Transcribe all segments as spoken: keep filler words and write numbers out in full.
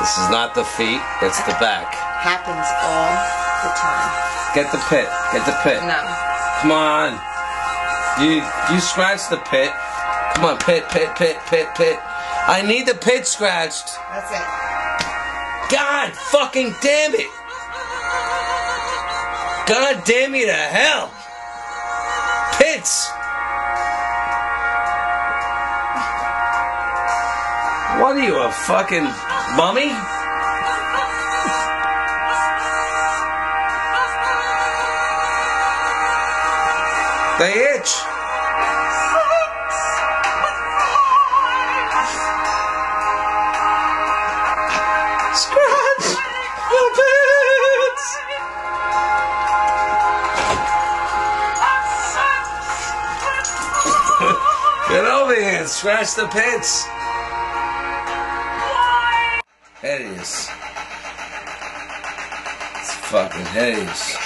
This is not the feet, it's the back. Happens all the time. Get the pit. Get the pit. No. Come on. You you scratch the pit. Come on, pit, pit, pit, pit, pit. I need the pit scratched. That's it. God fucking damn it. God damn me to hell. Pits. What are you, a fucking mummy? They itch. Scratch the pits. Get over here and scratch the pits. Hideous. It's fucking hideous.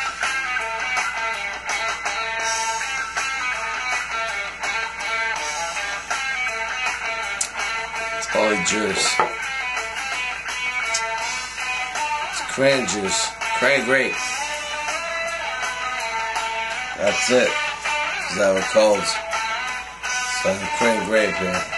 It's all juice. It's cran juice. Cran grape. That's it. Is that what it calls? It's like a cran grape here.